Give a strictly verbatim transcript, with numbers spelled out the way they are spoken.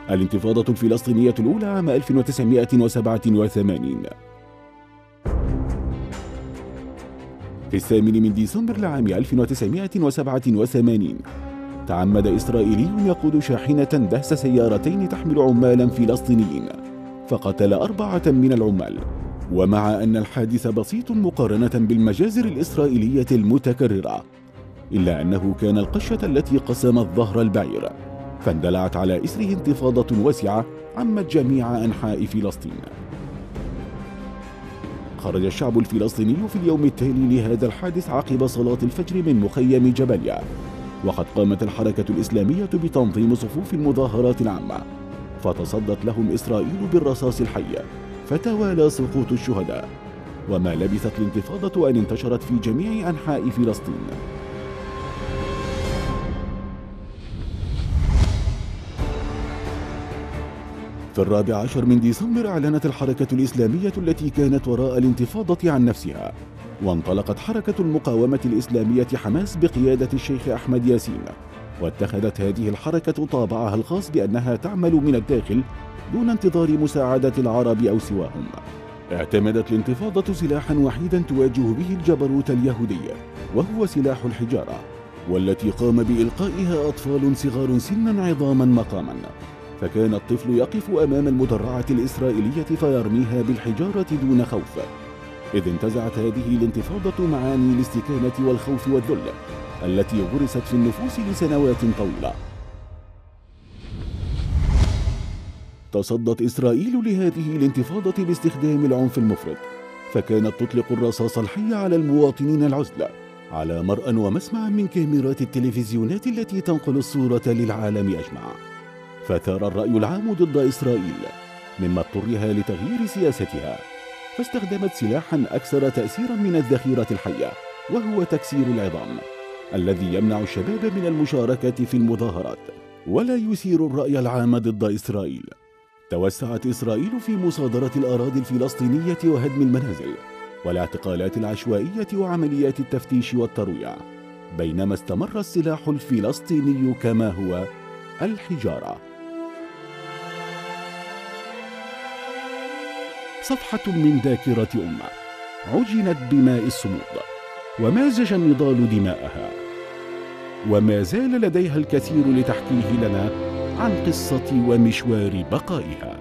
الانتفاضة الفلسطينية الأولى عام ألف وتسعمائة وسبعة وثمانين. في الثامن من ديسمبر لعام ألف وتسعمائة وسبعة وثمانين تعمد إسرائيلي يقود شاحنة دهس سيارتين تحمل عمالا فلسطينيين، فقتل أربعة من العمال. ومع أن الحادث بسيط مقارنة بالمجازر الإسرائيلية المتكررة، إلا أنه كان القشة التي قسمت ظهر البعير، فاندلعت على إثره انتفاضة واسعة عمت جميع أنحاء فلسطين. خرج الشعب الفلسطيني في اليوم التالي لهذا الحادث عقب صلاة الفجر من مخيم جبليا، وقد قامت الحركة الإسلامية بتنظيم صفوف المظاهرات العامة، فتصدت لهم إسرائيل بالرصاص الحي، فتوالى سقوط الشهداء. وما لبثت الانتفاضة أن انتشرت في جميع أنحاء فلسطين. في الرابع عشر من ديسمبر أعلنت الحركة الإسلامية التي كانت وراء الانتفاضة عن نفسها، وانطلقت حركة المقاومة الإسلامية حماس بقيادة الشيخ أحمد ياسين، واتخذت هذه الحركة طابعها الخاص بأنها تعمل من الداخل دون انتظار مساعدة العرب أو سواهم. اعتمدت الانتفاضة سلاحا وحيدا تواجه به الجبروت اليهودي، وهو سلاح الحجارة، والتي قام بإلقائها أطفال صغار سنا عظاما مقاما. فكان الطفل يقف أمام المدرعة الإسرائيلية فيرميها بالحجارة دون خوف، إذ انتزعت هذه الانتفاضة معاني الاستكانة والخوف والذل التي غرست في النفوس لسنوات طويلة. تصدت إسرائيل لهذه الانتفاضة باستخدام العنف المفرط، فكانت تطلق الرصاص الحي على المواطنين العزلة على مرأى ومسمع من كاميرات التلفزيونات التي تنقل الصورة للعالم أجمع. فثار الرأي العام ضد إسرائيل، مما اضطرها لتغيير سياستها، فاستخدمت سلاحا أكثر تأثيرا من الذخيرة الحية، وهو تكسير العظام الذي يمنع الشباب من المشاركة في المظاهرات ولا يثير الرأي العام ضد إسرائيل. توسعت إسرائيل في مصادرة الأراضي الفلسطينية وهدم المنازل والاعتقالات العشوائية وعمليات التفتيش والترويع، بينما استمر السلاح الفلسطيني كما هو، الحجارة. صفحة من ذاكرة أمة عجنت بماء الصمود، ومازج النضال دماءها، وما زال لديها الكثير لتحكيه لنا عن قصة ومشوار بقائها.